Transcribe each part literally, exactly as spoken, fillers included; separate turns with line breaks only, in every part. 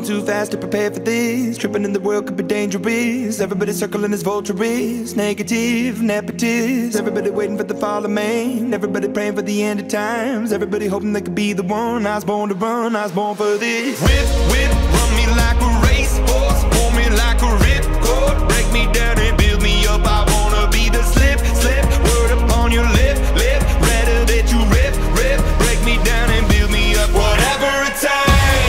Falling too fast to prepare for this. Tripping in the world could be dangerous. Everybody circling as vultures. Negative, nepotist. Everybody waiting for the fall of man. Everybody praying for the end of times. Everybody hoping they could be the one. I was born to run, I was born for this. Whip, whip, run me like a racehorse. Pull me like a ripcord. Break me down and build me up. I wanna be the slip, slip. Word upon your lip, lip. Rather that you rip, rip. Break me down and build me up. Whatever it takes.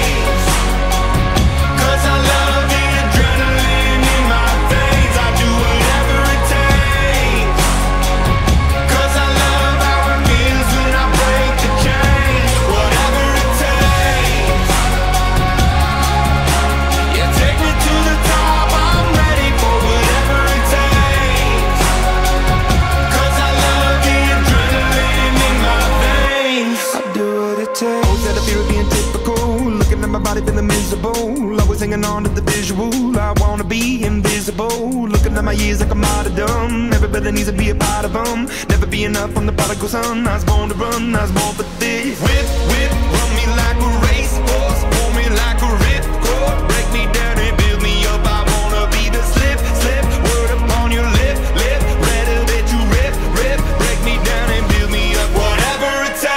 Feeling miserable, always hanging on to the visual. I wanna be invisible, looking at my years like I'm martyrdom. Everybody needs to be a part of them. Never be enough on the prodigal son. I was born to run, I was born for this. Whip, whip, run me like a racehorse. Pull me like a ripcord. Break me down and build me up. I wanna be the slip, slip. Word upon your lip, lip. Rather that you rip, rip. Break me down and build me up. Whatever it takes.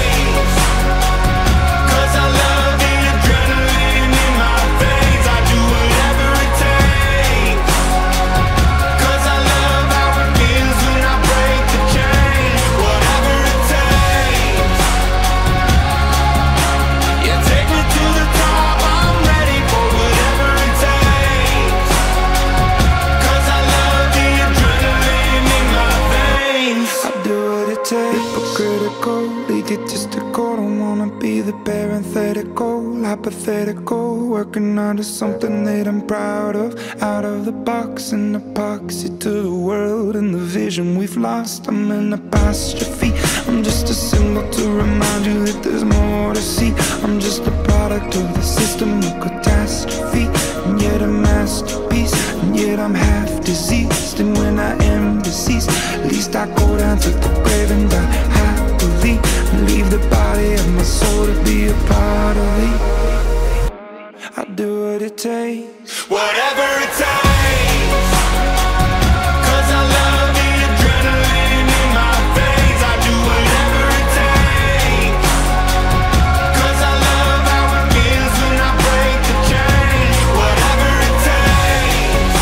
Egotistical, don't wanna be the parenthetical, hypothetical, working under something that I'm proud of. Out of the box, an epoxy to the world and the vision we've lost. I'm an apostrophe, I'm just a symbol to remind you that there's more to see. I'm just a product of the system of catastrophe, and yet a masterpiece, and yet I'm half diseased. And when I am deceased, at least I go down to the grave and die happily, and leave the body of my soul to be a part of it. I do what it takes, whatever it takes. Cause I love the adrenaline in my veins. I do whatever it takes. Cause I love how it feels when I break the chain. Whatever it takes.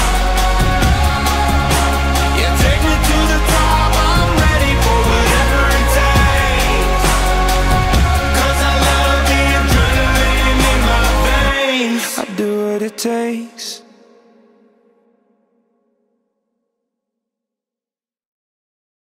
Yeah, take me to the top, I'm ready for whatever it takes. Cause I love the adrenaline in my veins. I do what it takes.